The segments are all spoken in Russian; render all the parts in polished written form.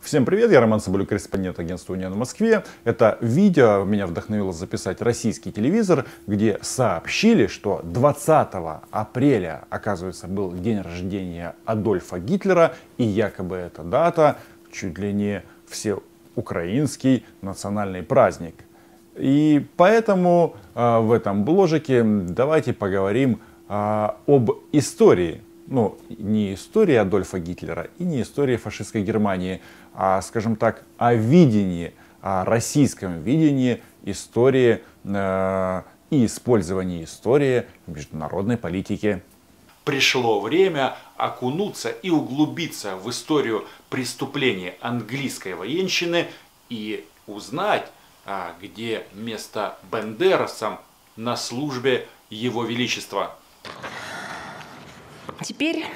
Всем привет, я Роман Соболев, корреспондент агентства «Униан» в Москве. Это видео меня вдохновило записать российский телевизор, где сообщили, что 20 апреля, оказывается, был день рождения Адольфа Гитлера, и якобы эта дата чуть ли не всеукраинский национальный праздник. И поэтому в этом бложике давайте поговорим об истории. Ну, не истории Адольфа Гитлера и не истории фашистской Германии, а, скажем так, о видении, о российском видении истории и использовании истории в международной политике. Пришло время окунуться и углубиться в историю преступлений английской военщины и узнать, где место бандерасам на службе Его Величества. Теперь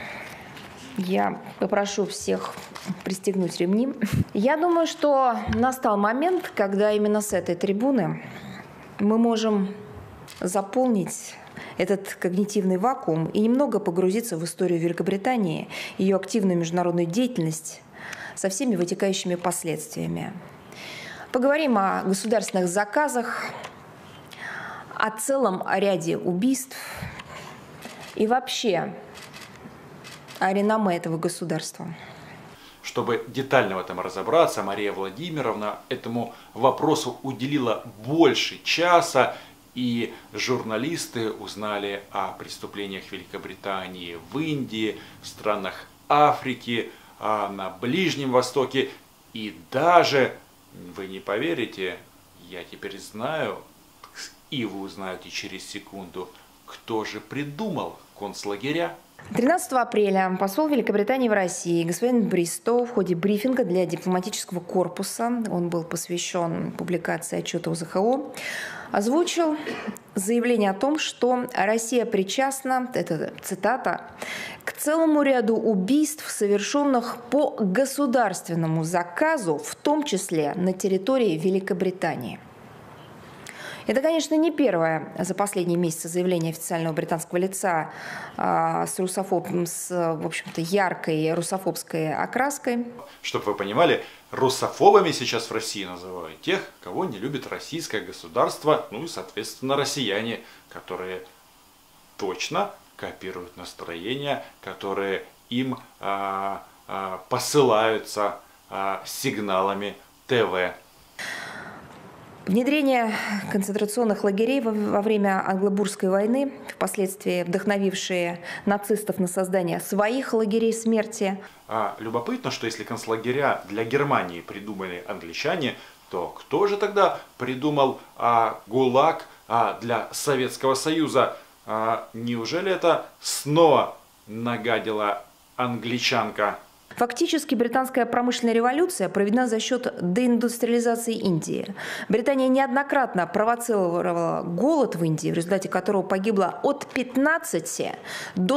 я попрошу всех пристегнуть ремни. Я думаю, что настал момент, когда именно с этой трибуны мы можем заполнить этот когнитивный вакуум и немного погрузиться в историю Великобритании, ее активную международную деятельность со всеми вытекающими последствиями. Поговорим о государственных заказах, о целом ряде убийств и вообще о реноме этого государства. Чтобы детально в этом разобраться, Мария Владимировна этому вопросу уделила больше часа, и журналисты узнали о преступлениях Великобритании в Индии, в странах Африки, на Ближнем Востоке. И даже, вы не поверите, я теперь знаю, и вы узнаете через секунду, кто же придумал концлагеря. 13 апреля посол Великобритании в России господин Бристоу в ходе брифинга для дипломатического корпуса, он был посвящен публикации отчета ОЗХО, озвучил заявление о том, что Россия причастна, это цитата, к целому ряду убийств, совершенных по государственному заказу, в том числе на территории Великобритании. Это, конечно, не первое за последние месяцы заявление официального британского лица с в общем-то, яркой русофобской окраской. Чтобы вы понимали, русофобами сейчас в России называют тех, кого не любит российское государство, ну и, соответственно, россияне, которые точно копируют настроения, которые им посылаются сигналами ТВ. Внедрение концентрационных лагерей во время Англобургской войны, впоследствии вдохновившие нацистов на создание своих лагерей смерти. Любопытно, что если концлагеря для Германии придумали англичане, то кто же тогда придумал ГУЛАГ для Советского Союза? Неужели это снова нагадила англичанка? Фактически британская промышленная революция проведена за счет деиндустриализации Индии. Британия неоднократно провоцировала голод в Индии, в результате которого погибло от 15 до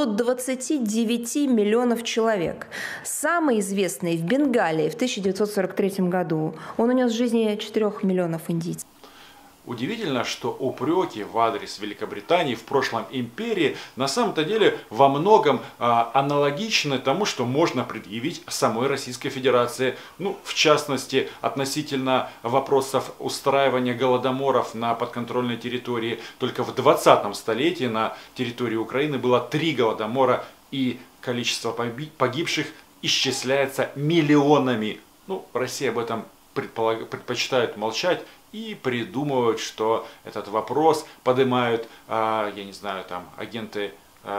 29 миллионов человек. Самый известный в Бенгалии в 1943 году. Он унес жизни 4 миллионов индийцев. Удивительно, что упреки в адрес Великобритании, в прошлом империи, на самом-то деле во многом аналогичны тому, что можно предъявить самой Российской Федерации. Ну, в частности, относительно вопросов устраивания голодоморов на подконтрольной территории. Только в 20 столетии на территории Украины было 3 голодомора, и количество погибших исчисляется миллионами. Ну, Россия об этом предпочитает молчать и придумывают, что этот вопрос поднимают, я не знаю, там агенты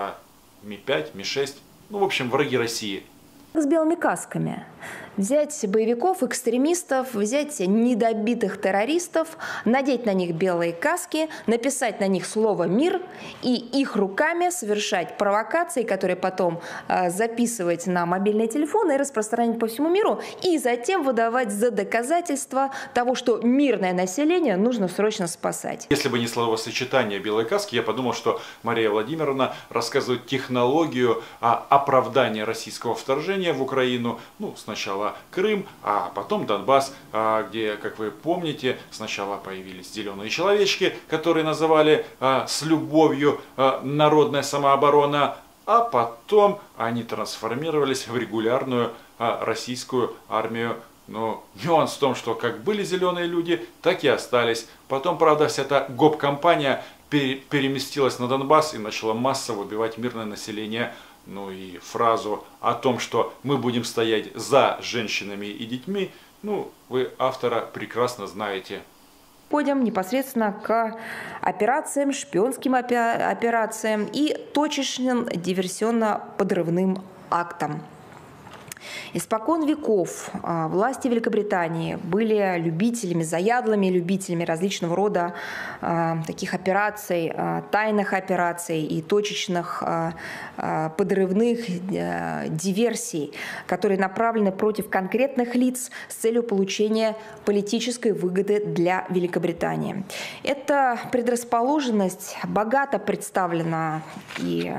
Ми-5, Ми-6, ну, в общем, враги России. С белыми касками. Взять боевиков, экстремистов, взять недобитых террористов, надеть на них белые каски, написать на них слово «мир» и их руками совершать провокации, которые потом записывать на мобильные телефоны и распространять по всему миру, и затем выдавать за доказательство того, что мирное население нужно срочно спасать. Если бы не словосочетание «белые каски», я подумал, что Мария Владимировна рассказывает технологию оправдания российского вторжения в Украину. Ну, сначала Крым, а потом Донбасс, где, как вы помните, сначала появились зеленые человечки, которые называли с любовью народная самооборона, а потом они трансформировались в регулярную российскую армию. Но нюанс в том, что как были зеленые люди, так и остались. Потом, правда, вся эта гоп-компания переместилась на Донбасс и начала массово убивать мирное население. Ну и фразу о том, что мы будем стоять за женщинами и детьми, ну, вы автора прекрасно знаете. Переходим непосредственно к операциям, шпионским операциям и точечным диверсионно-подрывным актам. Испокон веков власти Великобритании были любителями, заядлыми любителями различного рода таких операций, тайных операций и точечных подрывных диверсий, которые направлены против конкретных лиц с целью получения политической выгоды для Великобритании. Эта предрасположенность богато представлена и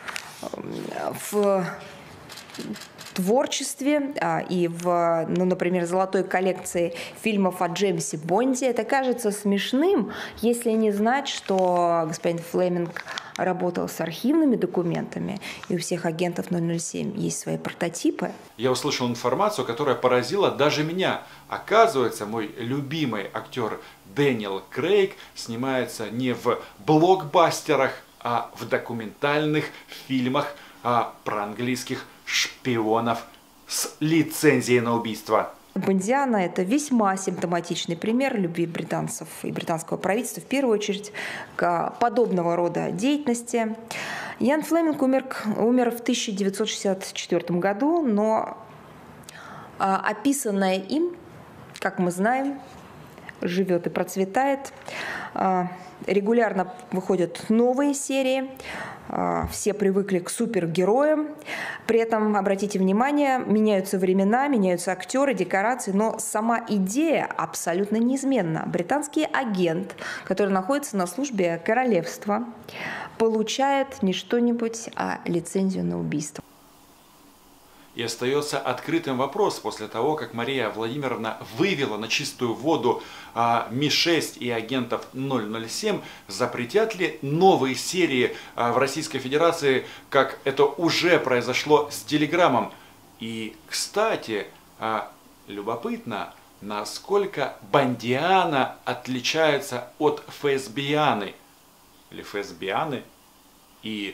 в творчестве и в, ну, например, золотой коллекции фильмов о Джеймсе Бонде. Это кажется смешным, если не знать, что господин Флеминг работал с архивными документами, и у всех агентов 007 есть свои прототипы. Я услышал информацию, которая поразила даже меня. Оказывается, мой любимый актер Дэниел Крейг снимается не в блокбастерах, а в документальных фильмах про английских шпионов с лицензией на убийство. Бондиана – это весьма симптоматичный пример любви британцев и британского правительства, в первую очередь, к подобного рода деятельности. Ян Флеминг умер в 1964 году, но описанное им, как мы знаем, живет и процветает. Регулярно выходят новые серии. Все привыкли к супергероям. При этом, обратите внимание, меняются времена, меняются актеры, декорации, но сама идея абсолютно неизменна. Британский агент, который находится на службе королевства, получает не что-нибудь, а лицензию на убийство. И остается открытым вопрос после того, как Мария Владимировна вывела на чистую воду Ми-6 и агентов 007, запретят ли новые серии в Российской Федерации, как это уже произошло с Телеграмом. И, кстати, любопытно, насколько Бондиана отличается от ФСБианы. Или ФСБианы. И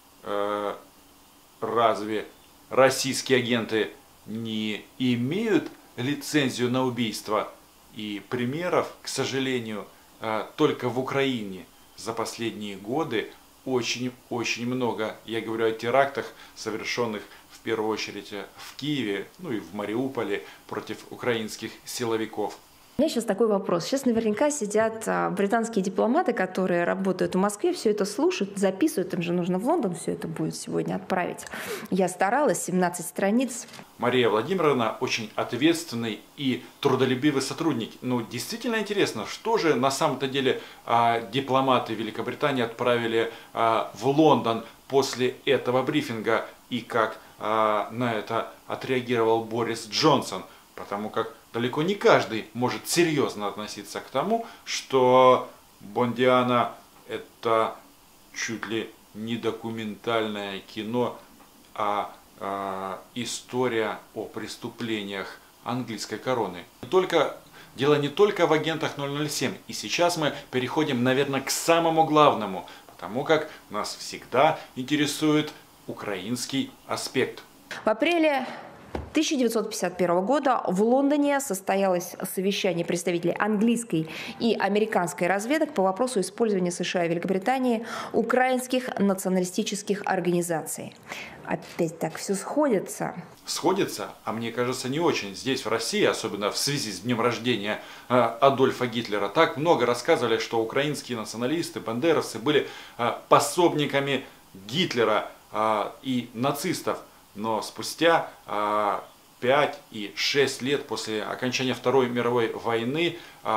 разве российские агенты не имеют лицензию на убийство? И примеров, к сожалению, только в Украине за последние годы очень много. Я говорю о терактах, совершенных в первую очередь в Киеве, ну и в Мариуполе против украинских силовиков. У меня сейчас такой вопрос. Сейчас наверняка сидят британские дипломаты, которые работают в Москве, все это слушают, записывают. Им же нужно в Лондон все это будет сегодня отправить. Я старалась, 17 страниц. Мария Владимировна очень ответственный и трудолюбивый сотрудник. Ну, действительно интересно, что же на самом-то деле дипломаты Великобритании отправили в Лондон после этого брифинга и как на это отреагировал Борис Джонсон. Потому как далеко не каждый может серьезно относиться к тому, что Бондиана – это чуть ли не документальное кино, а история о преступлениях английской короны. Дело не только в агентах 007. И сейчас мы переходим, наверное, к самому главному, потому как нас всегда интересует украинский аспект. В апреле 1951 года в Лондоне состоялось совещание представителей английской и американской разведок по вопросу использования США и Великобритании украинских националистических организаций. Опять так все сходится. Сходится, а мне кажется, не очень. Здесь, в России, особенно в связи с днем рождения Адольфа Гитлера, так много рассказывали, что украинские националисты, бандеровцы были пособниками Гитлера и нацистов. Но спустя 5 и 6 лет после окончания Второй мировой войны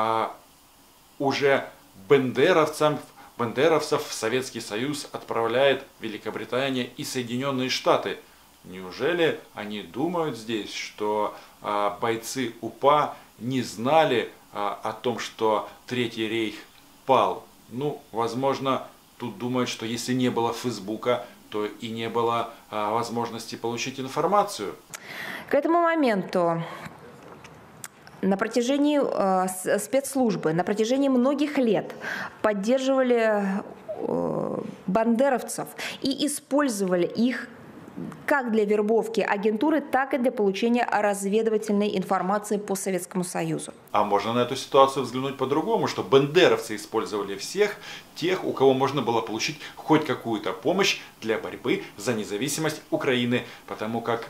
уже бандеровцев в Советский Союз отправляет Великобритания и Соединенные Штаты. Неужели они думают здесь, что бойцы УПА не знали о том, что Третий рейх пал? Ну, возможно, тут думают, что если не было Фейсбука, то и не было возможности получить информацию. К этому моменту на протяжении спецслужбы, на протяжении многих лет поддерживали бандеровцев и использовали их как для вербовки агентуры, так и для получения разведывательной информации по Советскому Союзу. А можно на эту ситуацию взглянуть по-другому, что бандеровцы использовали всех тех, у кого можно было получить хоть какую-то помощь для борьбы за независимость Украины, потому как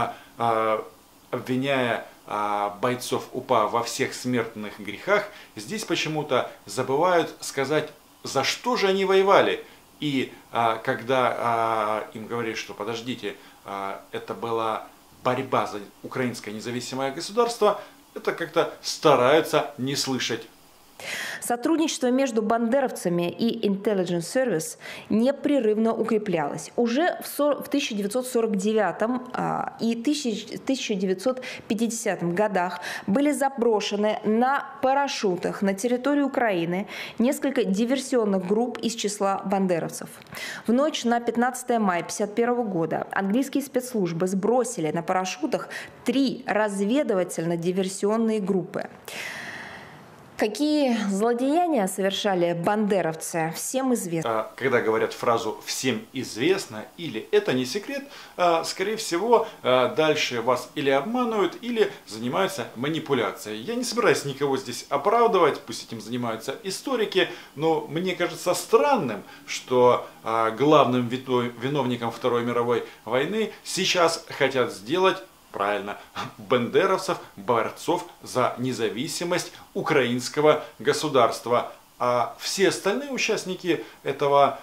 обвиняя бойцов УПА во всех смертных грехах, здесь почему-то забывают сказать, за что же они воевали. И когда им говорят, что подождите, это была борьба за украинское независимое государство, это как-то стараются не слышать. Сотрудничество между бандеровцами и Intelligence Service непрерывно укреплялось. Уже в 1949 и 1950 годах были заброшены на парашютах на территорию Украины несколько диверсионных групп из числа бандеровцев. В ночь на 15 мая 1951 года английские спецслужбы сбросили на парашютах 3 разведывательно-диверсионные группы. Какие злодеяния совершали бандеровцы, всем известно. Когда говорят фразу «всем известно» или «это не секрет», скорее всего, дальше вас или обманывают, или занимаются манипуляцией. Я не собираюсь никого здесь оправдывать, пусть этим занимаются историки, но мне кажется странным, что главным виновником Второй мировой войны сейчас хотят сделать, правильно, бандеровцев, борцов за независимость украинского государства. А все остальные участники этого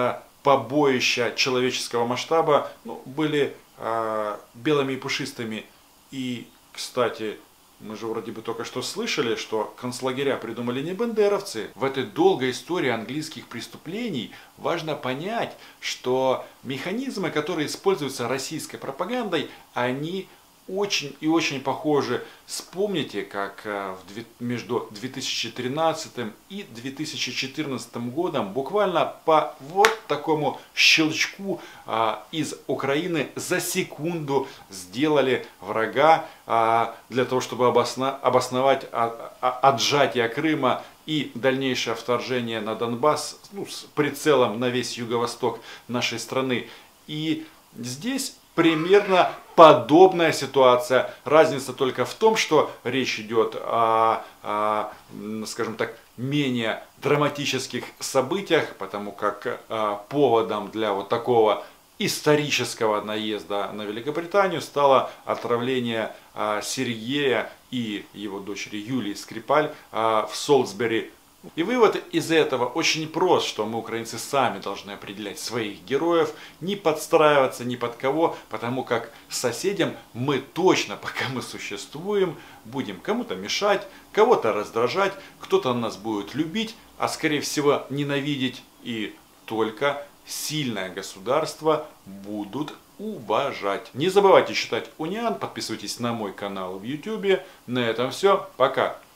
побоища человеческого масштаба были белыми и пушистыми. И, кстати, мы же вроде бы только что слышали, что концлагеря придумали не бандеровцы. В этой долгой истории английских преступлений важно понять, что механизмы, которые используются российской пропагандой, они очень и очень похожи. Вспомните, как между 2013 и 2014 годом буквально по вот такому щелчку из Украины за секунду сделали врага для того, чтобы обосновать отжатие Крыма и дальнейшее вторжение на Донбасс, с прицелом на весь юго-восток нашей страны. И здесь примерно подобная ситуация. Разница только в том, что речь идет о, скажем так, менее драматических событиях, потому как поводом для вот такого исторического наезда на Великобританию стало отравление Сергея и его дочери Юлии Скрипаль в Солсбери. И вывод из этого очень прост, что мы, украинцы, сами должны определять своих героев, не подстраиваться ни под кого, потому как соседям мы точно, пока мы существуем, будем кому-то мешать, кого-то раздражать, кто-то нас будет любить, а скорее всего ненавидеть, и только сильное государство будут уважать. Не забывайте читать Униан, подписывайтесь на мой канал в YouTube. На этом все. Пока.